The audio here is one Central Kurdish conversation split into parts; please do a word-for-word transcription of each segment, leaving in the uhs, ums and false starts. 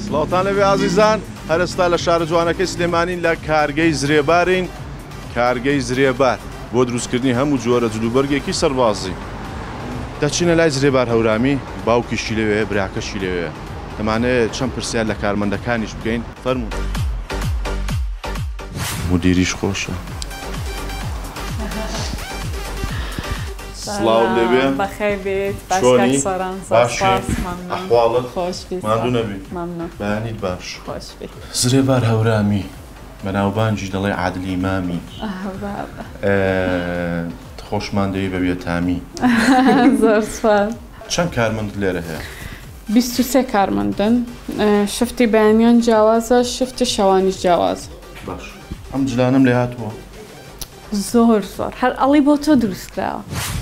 سڵاوتان لەبێ عەزیزان، هەرستا لە شارە جوانەکەی سلێمانین لە کارگەی زرێبارین. کارگەی زرێبار بۆ دروستکردنی هەموو جۆرە جلوبەرگێکی سەربازی. دەچینە لای زرێبار هەورامی، باوکیشی لەوێ، براکەشی لەوێ. دەمانەیە چەند پرسیار لە کارمەندەکانیش بکەین. فەرموون. مدیریش خۆشە. سڵاو لەبێ. بەخێر بێت. چۆنی؟ باشی. ئەحواڵت؟ خۆش بیت. ماندوو نەبی. مەمنوون. بەیانیت باش. خۆش بیت. زرێبار هەورامی بەناوبانجی دەڵێ عادلی مامی. خۆشماندەوی بەبێ تامی. زۆر سوپاس. چەند کارمەند لێرە هەیە؟ بیست و سێ کارمەندن. شفتی بەیانیان جیاوازە، شفتی شەوانیش جیاوازە. باش. ئەم جلانم لێ هاتووە. زۆر زۆر هەر ئەڵی بۆ تۆ دروست کراوە.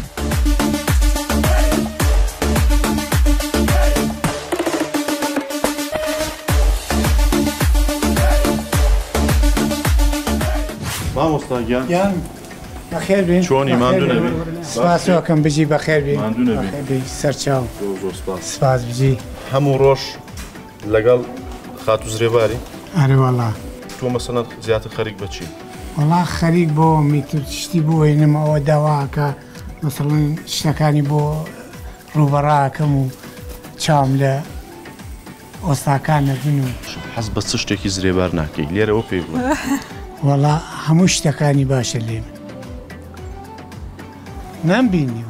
مامۆستا گیان بەخێر بین. چۆنی ماندوو نەبی؟ سپاسۆکەم بژی بەخێر بین. ماندوو نەبی. سەرچاو. زۆر سپاس. سپاس بژی. هەموو ڕۆژ لەگەڵ خاتو زرێباری؟ ئەرێ وەڵا. تۆ مەسەڵەن زیاتر خەریک بە چی؟ وەڵا خەریک بۆ میتر شتی بۆ هێنم ئەوە داواکە مەسەڵەن شتەکانی بۆ ڕووبەڕاکەم و چاوم لە ئۆستاکان نەبن و حەز بە چ شتێکی زرێبار ناکەی لێرەوە پێی بوو. وەڵا هەموو شتەکانی باشە لێ من نامبینیوە.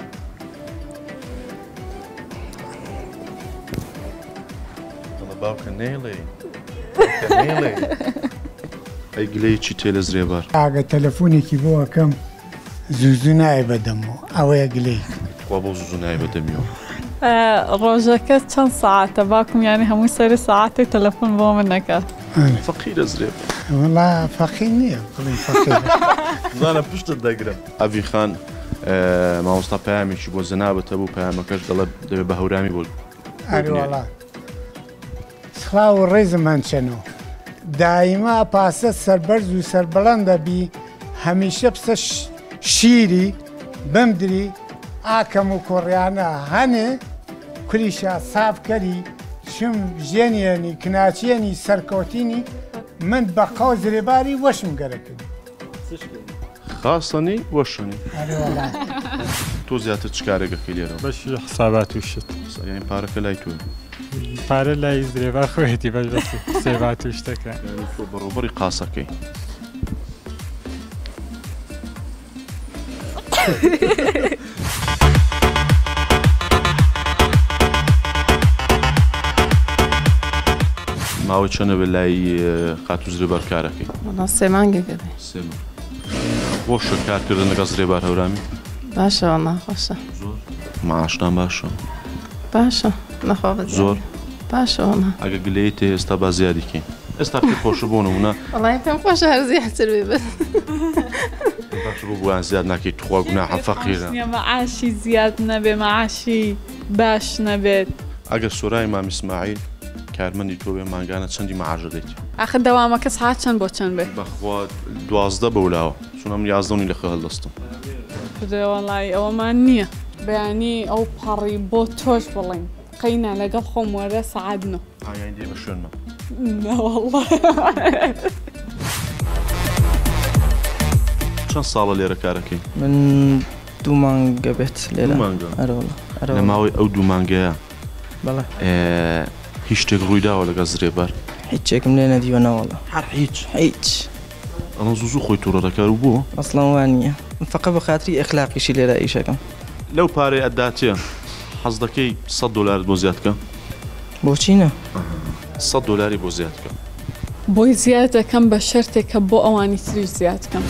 باوکە نێڵێ نێڵێ ئەی گلەی چی تێ لە زرێبار؟ ئاگە تەلەفۆنێکی بۆ ئەەکەم زووزوو نایە بەدەمەوە ئەوەیە گلەی وا بۆ زوو نایە بەدەمیەوە. ڕۆژەکە چەند ساعتە باکم یانی هەمووی سەری ساعتی تەلەفۆن بۆ من نەکات. فەقیرە زرێبار. وەڵا فەقیر نییە بڵێ فەقیر. زانە پشتت دەگرم. ئەڤی خان مامۆستا پەیامێکی بۆ زەنابەتە بوو پەیامەکەش دەڵێ دەبێت بە هەورامی بۆ. ئەرێ وەڵا. سڵاو و ڕێزمان چەنەوە. دایما پاسە سەربەرز و سەربەڵەندە بی هەمیشە پسە شیری بمدری ئاکەم و کۆڕیانە هەنێ کوریشە سافکەری شم ژێنیێنی کناچیێنی سەرکەوتینی من بە قاو زرێباری وەشم گەرەکرد. خاستنی وەشنی. ئەرێ وەڵا. تۆ زیاتر چ کارێکەکەی لێرەوە؟ بەشی حسابات و شت. یعنی پارەکە لای تۆ. پارە لای زرێبار خۆیەتی بەش بەس سێبات و شتەکە. تۆ بەڕۆبەری قاسەکەی. ماوەی چەندە بە لای خاتو زرێبار کارەکەی؟ وەڵا سێ مانگێکە بێ. سێ مانگ. خۆشە کارکردن لەگەڵ زرێبار هەورامی؟ باشە وەڵا خۆشە. زۆر. مەعاشتان باشە؟ باشە نەخوا بەزیاد. زۆر. باشە وەڵا. ئەگە گلەیت تێ ئێستا با زیادیکەین. ئێستا پێ خۆشە بۆ نمونە. وەڵای پێم خۆشە هەر زیاتر بێ بەس. باش بۆ بۆیان زیاد ناکەیت تخوا گوناحە فەقیرە. مەعاشی زیاد نەبێ مەعاشی باش نەبێت. ئەگەر سۆرای مام ئیسماعیل کارمەندی تۆ بێ مانگانە چەندی مەعاش دەیت؟ ئاخە دەوامەکە ساعات چەند بۆ چەند بێ؟ بەخوا دوازدە بەولاوە چون ئەم یازدەونی لە خە هەڵدەستم. وەڵای ئەوەمان نییە. بەیانی ئەو پەڕی بۆ تۆش بڵێن. قەینا لەگەڵ خۆم وەرە سەعات نۆ. ئایان دێ بە شوێنمە. نەوەڵڵا. چەند ساڵە لێرە کارەکەی؟ من دوو مانگە بێت لێرە. دوو مانگە؟ ئەرەوەڵا. لە ماوەی ئەو دوو مانگەیە بەڵێ. هیچ شتێک ڕوویداوە لەگەڵ زرێبار؟ هیچێکم لێ نەدیوە نەوەڵا. هەر هیچ؟ هیچ. ئەڵەن زوو زوو خۆی تووڕەکار بووە؟ ئەسڵان وان نییە. فەقە بە خاتری ئەخلاقیشی لێرە ئیشەکەم. لەو پارەی ئەداتێ حەز دەکەی سەد دۆلارت بۆ زیادکە؟ بۆچی نە؟ سەد دۆلاری بۆ زیادکە. بۆی زیاد دەکەم بە شەرتێکە بۆ ئەوانی تریش زیاد بکەم.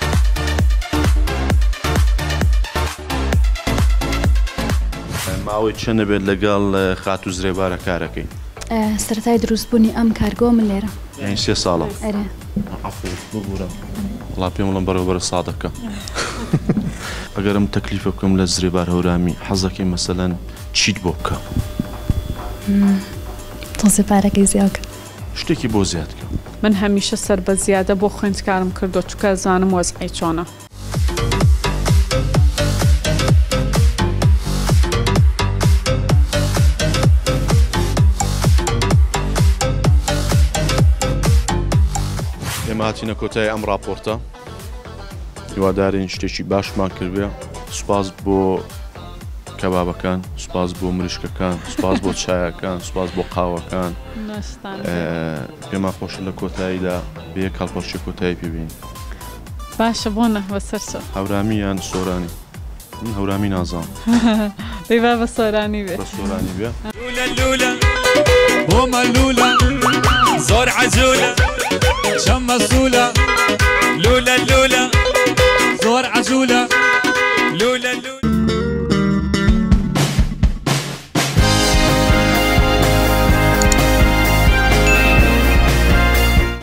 ماوەی چەندە بێت لەگەڵ خاتو زرێبارە کارەکەی؟ سەرەتای دروستبوونی ئەم کارگۆ من لێرە. یعنی سێ ساڵە؟ ئەرێ. عەفو ببوورە. وڵا پێم بڵێم بەڕێوەبەرە سادەکە. ئەگەرم تەکلیفە بکەم لە زرێبار هەورامی حەز دەکەی مەسەلەن چیت بۆ بکە؟ تۆزێ پارەکەی زیاد کە. شتێکی بۆ زیادکە. من هەمیشە سەر بە زیادە بۆ خوێندکارم کردو چونکە زانم وەزعی چۆنە. ئێمە هاتینە کۆتای ئەم راپۆرتە هیوادارین شتێکی باشمان کردبێ. سوپاس بۆ کەبابەکان، سوپاس بۆ مریشکەکان، سوپاس بۆ چایەکان، سوپاس بۆ قاوەکان. پێمان خۆشە لە کۆتاییدا بێ کاڵپەرچی کۆتایی پێبین. باشە بۆ نەوە سەرچە هەورامی یان سۆرانی؟ من هەورامی نازانم. دەیوا بە سۆرانی بێ. بە سۆرانی بێ. لولە بۆ مەلولە زۆر عەجوولە چەند مەسوولە